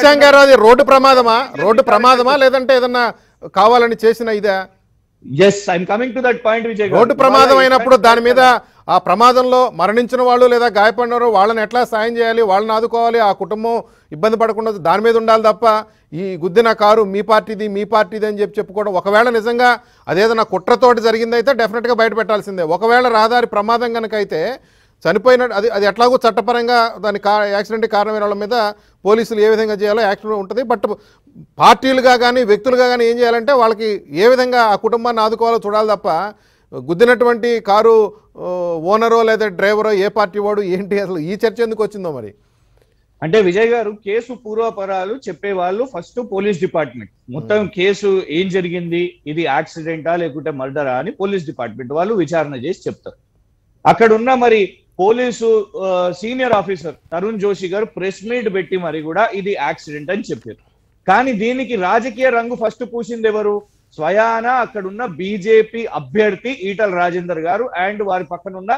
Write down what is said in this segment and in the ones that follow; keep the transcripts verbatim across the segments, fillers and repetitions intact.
కిషాంక్ గారు అది road ప్రమాదమా road ప్రమాదమా లేదంటే ఏదన్నా కావాలని చేసిన ఇదా? yes I'm coming to that point Vijay గారు. రోడ్డు ప్రమాదం అయినప్పుడు దాని మీద ఆ ప్రమాదంలో మరణించిన వాళ్ళు లేదా గాయపడినారు వాళ్ళని ఎట్లా సాయం చేయాలి, వాళ్ళని ఆదుకోవాలి, ఆ కుటుంబం ఇబ్బంది పడకుండా దాని మీద ఉండాలి తప్ప ఈ గుద్దిన కారు మీ పార్టీది మీ పార్టీది అని చెప్పి చెప్పుకోవడం. ఒకవేళ నిజంగా అదేదన్నా కుట్రతోటి జరిగిందైతే డెఫినెట్గా బయట పెట్టాల్సిందే. ఒకవేళ రహదారి ప్రమాదం కనుక అయితే చనిపోయిన అది అది ఎట్లాగో చట్టపరంగా దాని కా యాక్సిడెంట్ కారణమైన వాళ్ళ మీద పోలీసులు ఏ విధంగా చేయాలో యాక్షన్ ఉంటుంది. బట్ పార్టీలుగా కానీ వ్యక్తులుగా కానీ ఏం చేయాలంటే వాళ్ళకి ఏ విధంగా ఆ కుటుంబాన్ని ఆదుకోవాలో చూడాలి తప్ప గుద్దినటువంటి కారు ఓనరో లేదా డ్రైవరో ఏ పార్టీ వాడు ఏంటి అసలు ఈ చర్చ ఎందుకు వచ్చిందో మరి. అంటే విజయ్ గారు కేసు పూర్వపరాలు చెప్పేవాళ్ళు ఫస్ట్ పోలీస్ డిపార్ట్మెంట్. మొత్తం కేసు ఏం జరిగింది, ఇది యాక్సిడెంటా లేకుంటే మర్డరా అని పోలీస్ డిపార్ట్మెంట్ వాళ్ళు విచారణ చేసి చెప్తారు. అక్కడ ఉన్న మరి police senior officer Tarun Joshi గారు ప్రెస్ మీట్ పెట్టి మరి కూడా ఇది యాక్సిడెంట్ అని చెప్పారు. కానీ దీనికి రాజకీయ రంగు ఫస్ట్ పూసింది ఎవరు? స్వయాన అక్కడున్న బీజేపీ అభ్యర్థి ఈటల రాజేందర్ గారు అండ్ వారి పక్కన ఉన్న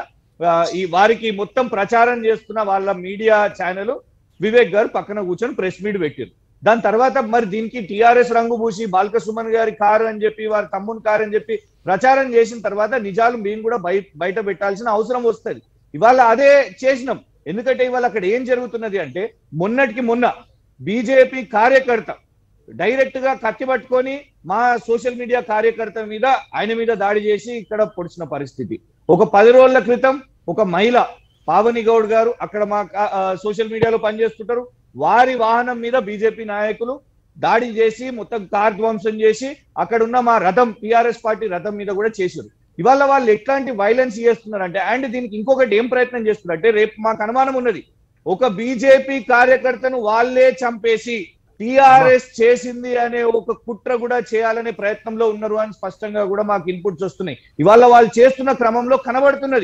ఈ వారికి మొత్తం ప్రచారం చేస్తున్న వాళ్ళ మీడియా ఛానల్ వివేక్ గారు పక్కన కూర్చొని ప్రెస్ మీట్ పెట్టారు. దాని తర్వాత మరి దీనికి టీఆర్ఎస్ రంగు పూసి బాల్క సుమన్ గారి కారు అని చెప్పి వారి తమ్ముని కారు అని చెప్పి ప్రచారం చేసిన తర్వాత నిజాలు మేము కూడా బయట బయట పెట్టాల్సిన అవసరం వస్తుంది. ఇవాళ అదే చేసినాం. ఎందుకంటే ఇవాళ అక్కడ ఏం జరుగుతున్నది అంటే మొన్నటికి మొన్న బీజేపీ కార్యకర్త డైరెక్ట్ గా కత్తి పట్టుకొని మా సోషల్ మీడియా కార్యకర్త మీద ఆయన మీద దాడి చేసి ఇక్కడ పొడిచిన పరిస్థితి. ఒక పది రోజుల క్రితం ఒక మహిళ పావని గౌడ్ గారు అక్కడ మా సోషల్ మీడియాలో పనిచేస్తుంటారు, వారి వాహనం మీద బీజేపీ నాయకులు దాడి చేసి మొత్తం కార్ ధ్వంసం చేసి అక్కడ ఉన్న మా రథం టిఆర్ఎస్ పార్టీ రథం మీద కూడా చేశారు. ఇవాళ వాళ్ళు ఎట్లాంటి వైలెన్స్ చేస్తున్నారంటే అండ్ దీనికి ఇంకొకటి ఏం ప్రయత్నం చేస్తున్నారంటే రేపు మాకు అనుమానం ఉన్నది ఒక బీజేపీ కార్యకర్తను వాళ్ళే చంపేసి టిఆర్ఎస్ చేసింది అనే ఒక కుట్ర కూడా చేయాలనే ప్రయత్నంలో ఉన్నారు అని స్పష్టంగా కూడా మాకు ఇన్పుట్స్ వస్తున్నాయి. ఇవాళ వాళ్ళు చేస్తున్న క్రమంలో కనబడుతున్నది.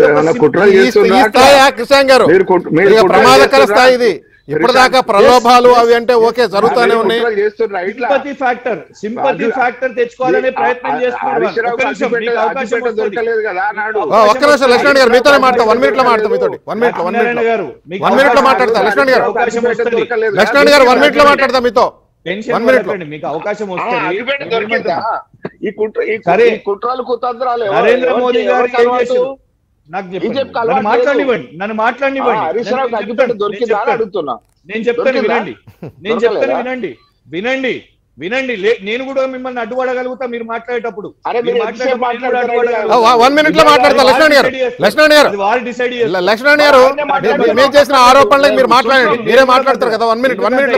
కిషాంక్ గారు ప్రమాదకర స్థాయి ఇది. ఇప్పటిదాకా ప్రలోభాలు అవి అంటే ఓకే జరుగుతూనే ఉన్నాయి. సింపతి ఫ్యాక్టర్ సింపతి ఫ్యాక్టర్ తెచ్చుకోవాలనే ప్రయత్నం చేస్తున్నారు. ఒక్క నిమిషం లక్ష్మణ్ గారు మీతోనే మాట్లాడతా, వన్ మినిట్ లో మాట్లాడతా మీతో one minute one minute one minute లో మాట్లాడతా లక్ష్మణ్ గారు లక్ష్మణ్ గారు వన్ మినిట్ లో మాట్లాడతా మీతో వన్ మినిట్ లో మీకు అవకాశం వస్తుంది. నరేంద్ర మోదీ గారు ఏం చేశారు నాకు చెప్పండి, నన్ను మాట్లాడివ్వండి నన్ను మాట్లాడివ్వండి నేను చెప్తాను వినండి నేను చెప్తాను వినండి వినండి వినండి నేను కూడా మిమ్మల్ని అడ్డుపడగలుగుతా మీరు మాట్లాడేటప్పుడు. వన్ మినిట్ లో మాట్లాడతా లక్ష్మణ్ గారు లక్ష్మణ్ గారు లక్ష్మణ్ గారు మేము చేసిన ఆరోపణలకు మీరు మాట్లాడండి, మీరే మాట్లాడతారు కదా. One minute one minute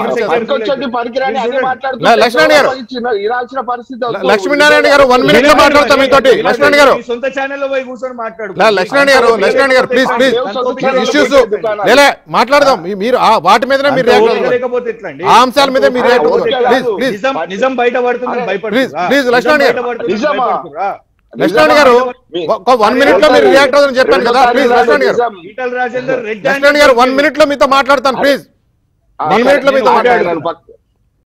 Lakshman గారు లక్ష్మీనారాయణ గారు వన్ మినిట్ లో మాట్లాడతా మీతోటి. లక్ష్మణ్ గారు సొంత ఛానల్లో పోయి కూర్చొని మాట్లాడు. లక్ష్మణ్ గారు లక్ష్మణ్ గారు ప్లీజ్ ప్లీజ్ ఇష్యూస్ లేలే మాట్లాడదాం. మీరు వాటి మీదనే మీరు లేకపోతే ఎట్లండి ఆ అంశాల మీద మీరు ప్లీజ్ ప్లీజ్ నిజం బయట పడుతుంది ప్లీజ్ లక్ష్మణ్ గారు లక్ష్మణ్ గారు వన్ మినిట్ లో మీరు రియాక్ట్ అవుతుందని చెప్పాను కదా. ప్లీజ్ లక్ష్మణ్ గారు లక్ష్మణ్ గారు వన్ మినిట్ లో మీతో మాట్లాడతాను ప్లీజ్ వన్ మినిట్ లో మీతో మాట్లాడతాను